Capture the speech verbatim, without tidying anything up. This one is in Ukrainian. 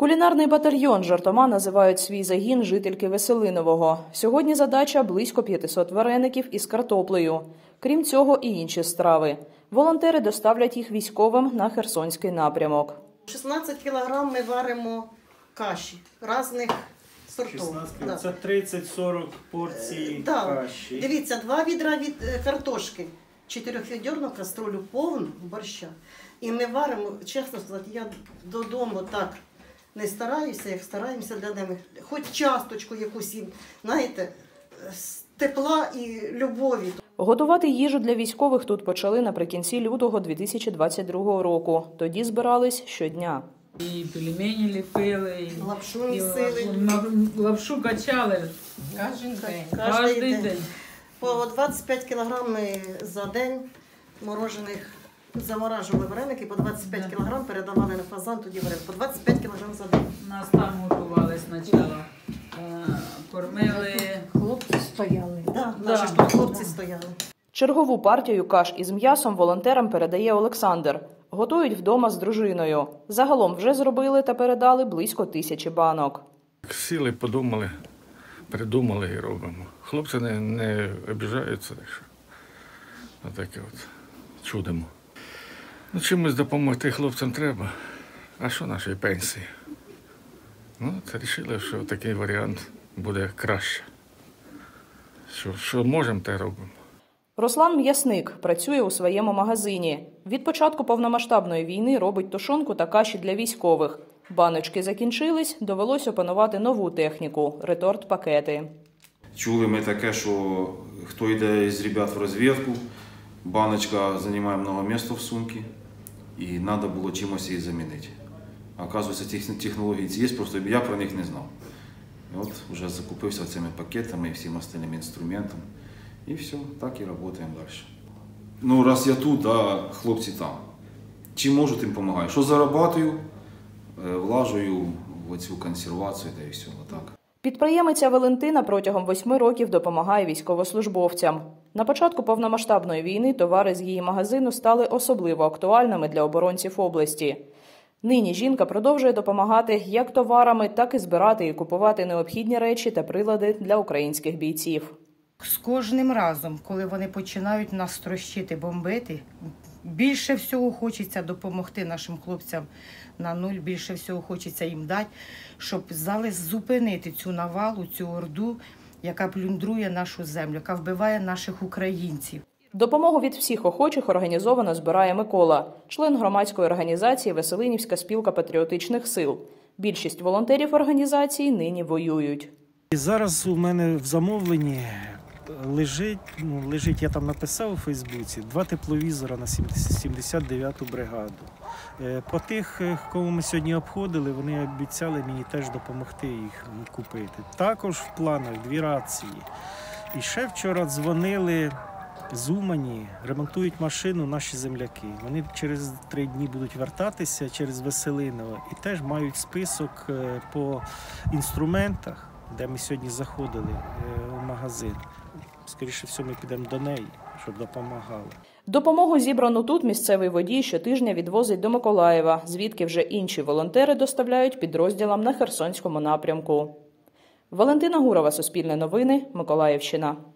Кулінарний батальйон жартома називають свій загін жительки Веселинового. Сьогодні задача – близько п'ятисот вареників із картоплею. Крім цього, і інші страви. Волонтери доставлять їх військовим на Херсонський напрямок. шістнадцять кілограм ми варимо каші різних сортів. шістнадцять, да. Це тридцять-сорок порцій е, да. каші. Дивіться, два відра від картошки, чотирьохвідерну каструлю повну борща. І ми варимо, чесно сказати, я додому так не стараюся, як стараємося для них. Хоч часточку якусь їм, знаєте, з тепла і любові. Готувати їжу для військових тут почали наприкінці лютого дві тисячі двадцять другого року. Тоді збирались щодня. І пельмені ліпили, і лапшу місили. Лапшу качали. Кожен день. Кожен день. день. По двадцять п'ять кілограм ми за день морожених заморажували вареники, по двадцять п'ять кілограм передавали на фазан, тоді вареники. По двадцять п'ять кілограм за день. Нас там готували спочатку. Кормили. Хлопці стояли. Да, наші ж тут хлопці стояли. Чергову партію каш із м'ясом волонтерам передає Олександр. Готують вдома з дружиною. Загалом вже зробили та передали близько тисячі банок. Сіли, подумали, придумали і робимо. Хлопці не, не обіжаються, так що отаке от чудимо. Ну, чимось допомогти хлопцям треба. А що нашої пенсії? Ну, це вирішили, що такий варіант буде краще. Що, що можемо, те робимо. Руслан М'ясник працює у своєму магазині. Від початку повномасштабної війни робить тушонку та каші для військових. Баночки закінчились, довелось опанувати нову техніку – реторт-пакети. Чули ми таке, що хто йде з ребят в розвідку, баночка займає багато місця в сумці і треба було чимось її замінити. Оказується, технології ці є, просто я про них не знав. І от вже закупився цими пакетами і всім остальним інструментом. І все, так і працюємо далі. Ну, раз я тут, а хлопці там. Чим можу, тим допомагаю. Що заробляю, влажую в цю консервацію, та і все, отак. Підприємиця Валентина протягом восьми років допомагає військовослужбовцям. На початку повномасштабної війни товари з її магазину стали особливо актуальними для оборонців області. Нині жінка продовжує допомагати як товарами, так і збирати і купувати необхідні речі та прилади для українських бійців. З кожним разом, коли вони починають нас трощити, бомбити, більше всього хочеться допомогти нашим хлопцям на нуль, більше всього хочеться їм дати, щоб зали зупинити цю навалу, цю орду, яка плюндрує нашу землю, яка вбиває наших українців. Допомогу від всіх охочих організовано збирає Микола, член громадської організації «Веселинівська спілка патріотичних сил». Більшість волонтерів організації нині воюють. І зараз у мене в замовленні лежить, ну, лежить, я там написав у Фейсбуці, два тепловізора на сімдесят дев'яту бригаду. По тих, кого ми сьогодні обходили, вони обіцяли мені теж допомогти їх купити. Також в планах дві рації. І ще вчора дзвонили з Умані, ремонтують машину наші земляки. Вони через три дні будуть вертатися через Веселиново і теж мають список по інструментах, де ми сьогодні заходили в магазин. Скоріше всього, ми підемо до неї, щоб допомагали. Допомогу, зібрану тут, місцевий водій щотижня відвозить до Миколаєва, звідки вже інші волонтери доставляють підрозділам на Херсонському напрямку. Валентина Гурова, Суспільне новини, Миколаївщина.